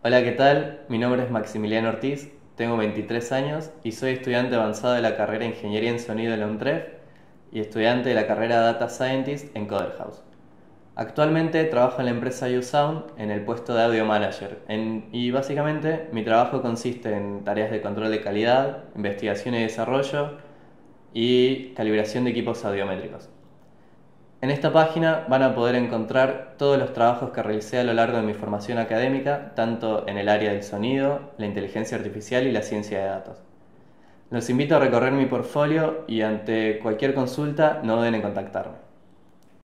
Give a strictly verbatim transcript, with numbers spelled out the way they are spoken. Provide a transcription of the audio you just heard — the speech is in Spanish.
Hola, ¿qué tal? Mi nombre es Maximiliano Ortiz, tengo veintitrés años y soy estudiante avanzado de la carrera de Ingeniería en Sonido en la UNTREF y estudiante de la carrera Data Scientist en Coderhouse. Actualmente trabajo en la empresa YouSound en el puesto de Audio Manager en- y básicamente mi trabajo consiste en tareas de control de calidad, investigación y desarrollo y calibración de equipos audiométricos. En esta página van a poder encontrar todos los trabajos que realicé a lo largo de mi formación académica, tanto en el área del sonido, la inteligencia artificial y la ciencia de datos. Los invito a recorrer mi portfolio y ante cualquier consulta no duden en contactarme.